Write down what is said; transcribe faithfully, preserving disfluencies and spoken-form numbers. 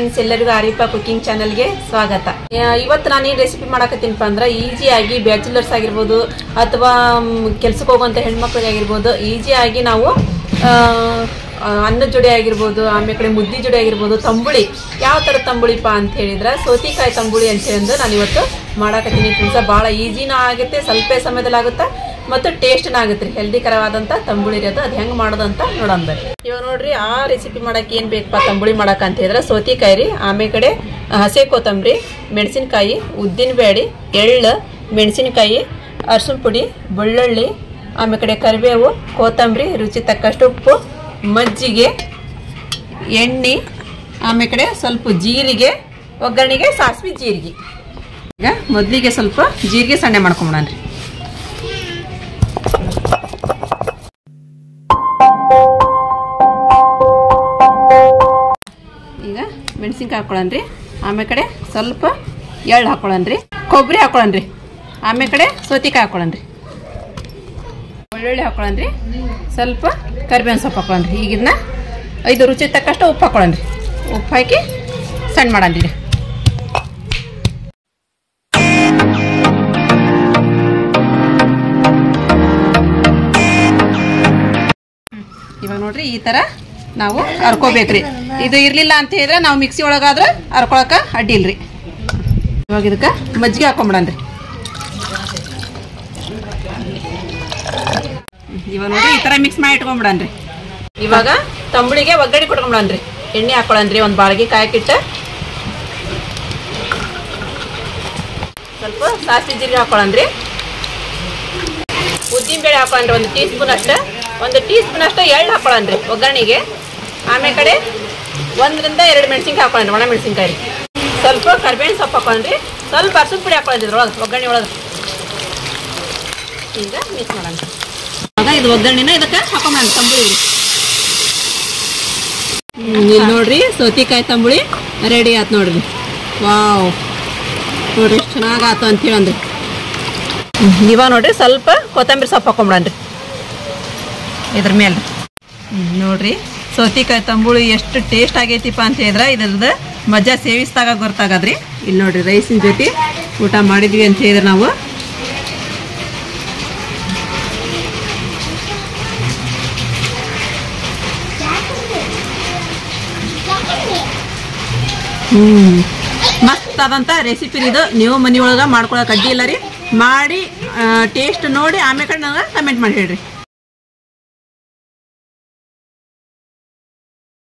Friends, ಎಲ್ಲರಿಗೂ Arifa cooking ಚಾನೆಲ್ಗೆ ಸ್ವಾಗತ. ಇವತ್ತು ನಾನು ಏನು ರೆಸಿಪಿ ಮಾಡಕತ್ತೀನಪ್ಪ ಅಂದ್ರೆ ಈಸಿಯಾಗಿ ಬ್ಯಾಚುಲರ್ಸ್ ಆಗಿರ್ಬೋದು ಅಥವಾ ಕೆಲ್ಸಕ್ಕೆ ಹೋಗುವಂಥ ಹೆಣ್ಮಕ್ಳಿಗೆ ಆಗಿರ್ಬೋದು ಈಸಿಯಾಗಿ ನಾವು ಅನ್ನದ ಜೋಡಿ ಆಗಿರ್ಬೋದು, ಆಮೇಲೆ ಕಡೆ ಮುದ್ದಿ ಜೋಡಿ ಆಗಿರ್ಬೋದು, ತಂಬುಳಿ ಯಾವ ಥರ ತಂಬುಳಿಪ್ಪ ಅಂತ ಹೇಳಿದ್ರೆ ಸೌತಿಕಾಯಿ ತಂಬುಳಿ ಅಂತ ಹೇಳಿ ನಾನು ಇವತ್ತು ಮಾಡಕತ್ತೀನಿ ಫ್ರೆಂಡ್ಸ. ಭಾಳ ಈಸಿನೂ ಆಗುತ್ತೆ, ಸ್ವಲ್ಪ ಸಮಯದಲ್ಲಿ ಆಗುತ್ತೆ ಮತ್ತು ಟೇಸ್ಟ್ನ ಆಗುತ್ತೆ ರೀ. ಹೆಲ್ದಿಕರವಾದಂಥ ತಂಬುಳಿ ಇರೋದು ಅದು ಹೆಂಗೆ ಮಾಡೋದು ಅಂತ ನೋಡೋಣ ಬರ್ರಿ. ಇವಾಗ ನೋಡ್ರಿ ಆ ರೆಸಿಪಿ ಮಾಡಕ್ಕೆ ಏನು ಬೇಕಪ್ಪ ತಂಬುಳಿ ಮಾಡಕ್ಕೆ ಅಂತ ಹೇಳಿದ್ರೆ ಸೌತಿಕಾಯಿ ರೀ, ಆಮೇಲೆ ಕಡೆ ಹಸಿ ಕೊತ್ತಂಬರಿ, ಮೆಣಸಿನ್ಕಾಯಿ, ಉದ್ದಿನ ಬೇಳೆ, ಎಳ್ಳು, ಮೆಣಸಿನ್ಕಾಯಿ, ಅರಸಿನ ಪುಡಿ, ಬೆಳ್ಳುಳ್ಳಿ, ಆಮೇಲೆ ಕಡೆ ಕರಿಬೇವು, ಕೊತ್ತಂಬರಿ, ರುಚಿ ತಕ್ಕಷ್ಟು ಉಪ್ಪು, ಮಜ್ಜಿಗೆ, ಎಣ್ಣೆ, ಆಮೇಲೆ ಕಡೆ ಸ್ವಲ್ಪ ಜೀರಿಗೆ, ಒಗ್ಗರಣೆಗೆ ಸಾಸಿವೆ ಜೀರಿಗೆ. ಈಗ ಮೊದಲಿಗೆ ಸ್ವಲ್ಪ ಜೀರಿಗೆ ಸಣ್ಣ ಮಾಡ್ಕೊಂಬಿಡೋಣ ರೀ. ಈಗ ಮೆಣಸಿನ್ಕಾಯಿ ಹಾಕೊಳ್ಳೋಣ, ಆಮೇಲೆ ಕಡೆ ಸ್ವಲ್ಪ ಎಳ್ಳು ಹಾಕೊಳ್ಳೋಣ, ಕೊಬ್ಬರಿ ಹಾಕೊಳ್ಳೋಣ, ಆಮೇಲೆ ಕಡೆ ಸೌತಿಕಾಯಿ ಹಾಕೊಳ್ಳೋಣ, ಬೆಳ್ಳುಳ್ಳಿ ಹಾಕೊಳ್ಳೋಣ, ಸ್ವಲ್ಪ ಕರಿಬೇವಿನ ಸೊಪ್ಪು ಹಾಕೊಳ್ಳೋಣ. ಈಗ ಇದನ್ನ ಐದು ರುಚಿ ತಕ್ಕಷ್ಟು ಉಪ್ಪು ಹಾಕೊಳ್ಳೋಣ, ಉಪ್ಪು ಹಾಕಿ ಸಣ್ಣ ಮಾಡೋಣ ರೀ. ಇವಾಗ ನೋಡ್ರಿ ಈ ಥರ ನಾವು ಹರ್ಕೋಬೇಕ್ರಿ. ಇದು ಇರಲಿಲ್ಲ ಅಂತ ಹೇಳಿದ್ರೆ ನಾವು ಮಿಕ್ಸಿ ಒಳಗಾದ್ರೆ ಹರ್ಕೊಳಕ್ಕೆ ಅಡ್ಡಿಲ್ರಿ. ಇವಾಗ ಇದಕ್ಕೆ ಮಜ್ಜಿಗೆ ಹಾಕೊಂಬಿಡನ್ರಿ. ಇವಾಗ ನೋಡ್ರಿ ಈ ಥರ ಮಿಕ್ಸ್ ಮಾಡಿ ಇಟ್ಕೊಂಬಿಡನ್ರಿ. ಇವಾಗ ತಂಬುಳಿಗೆ ಒಗ್ಗರಣೆ ಕೊಟ್ಕೊಂಬಿಡನ್ರಿ. ಎಣ್ಣೆ ಹಾಕೊಳ್ಳನ್ರಿ, ಒಂದು ಬಾಳಿಗೆ ಕಾಯಕ್ಕಿಟ್ಟು ಸ್ವಲ್ಪ ಸಾಸಿವೆ ಜೀರಿಗೆ ಹಾಕೊಳ್ಳನ್ರಿ, ಉದ್ದಿನ ಬೇಳೆ ಹಾಕೊಳ್ಳನ್ರಿ ಒಂದು ಟೀ ಸ್ಪೂನ್ ಅಷ್ಟು, ಒಂದು ಟೀ ಸ್ಪೂನ್ ಅಷ್ಟು ಎಳ್ಳು ಹಾಕೊಳ್ಳನ್ರಿ ಒಗ್ಗರಣೆಗೆ. ಆಮೇಲೆ ಕಡೆ ಒಂದರಿಂದ ಎರಡು ಮೆಣಸಿನ್ಕಾಯಿ ಹಾಕೊಳ್ಳನ್ರಿ, ಒಣ ಮೆಣಸಿನ್ಕಾಯಿ, ಸ್ವಲ್ಪ ಕರಿಬೇವಿನ ಸೊಪ್ಪು ಹಾಕೊಳ್ಳನ್ರಿ, ಸ್ವಲ್ಪ ಅರಸಿನ ಪುಡಿ ಹಾಕೊಳ್ಳಂದ್ರಿ ಒಳಗೆ ಒಗ್ಗರಣೆ ಒಳಗೆ. ಈಗ ಮಿಕ್ಸ್ ಮಾಡೋಣ. ಆಗ ಇದು ಒಗ್ಗರಣೆನ ಇದಕ್ಕೆ ಹಾಕೊಂಬ ತಂಬುಳಿ. ಇಲ್ಲಿ ನೋಡ್ರಿ ಸೌತಿಕಾಯಿ ತಂಬುಳಿ ರೆಡಿ ಆಯ್ತು ನೋಡ್ರಿ. ವಾವ್, ನೋಡ್ರಿ ಎಷ್ಟು ಚೆನ್ನಾಗಿ ಆಯ್ತು ಅಂತ ಹೇಳಂದ್ರಿ. ಇವಾಗ ನೋಡ್ರಿ ಸ್ವಲ್ಪ ಕೊತ್ತಂಬರಿ ಸೊಪ್ಪು ಹಾಕೊಂಬಿಡನ್ರಿ ಇದ್ರ ಮೇಲೆ. ನೋಡ್ರಿ ಸೌತಿಕಾಯಿ ತಂಬುಳಿ ಎಷ್ಟು ಟೇಸ್ಟ್ ಆಗೈತಿಪ್ಪ ಅಂತ ಹೇಳಿದ್ರೆ ಇದ್ರದ್ದು ಮಜಾ ಸೇವಿಸಿದಾಗ ಗೊತ್ತಾಗದ್ರಿ. ಇಲ್ಲಿ ನೋಡ್ರಿ ರೈಸಿನ ಜೊತೆ ಊಟ ಮಾಡಿದ್ವಿ ಅಂತ ಹೇಳಿದ್ರೆ ನಾವು ಹ್ಮ್ ಮಸ್ತ್ ಆದಂಥ ರೆಸಿಪಿ ಇದು. ನೀವು ಮನೆಯೊಳಗೆ ಮಾಡ್ಕೊಳಕ್ಕೆ ಅಡ್ಡಿ ಇಲ್ಲ ರೀ. ಮಾಡಿ ಟೇಸ್ಟ್ ನೋಡಿ ಆಮೇಲೆ ಕಡೆ ನನಗೆ ಕಮೆಂಟ್ ಮಾಡಿ ಹೇಳ್ರಿ.